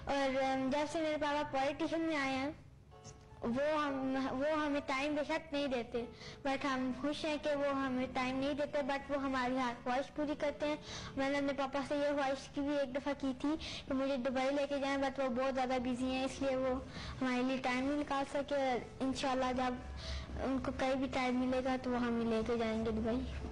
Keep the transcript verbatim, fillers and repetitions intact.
और जब से मेरे पापा पॉलिटिशियन में आए हैं वो हम वो हमें टाइम बेशक नहीं देते, बट हम खुश हैं कि वो हमें टाइम नहीं देते, बट वो हमारी हर ख्वाहिश पूरी करते हैं। मैंने अपने पापा से ये ख्वाहिश की भी एक दफ़ा की थी कि मुझे दुबई लेके जाएं, बट वो बहुत ज़्यादा बिजी हैं, इसलिए वो हमारे लिए टाइम नहीं निकाल सके। इंशाल्लाह जब उनको कहीं भी टाइम मिलेगा तो वो हमें लेके जाएंगे दुबई।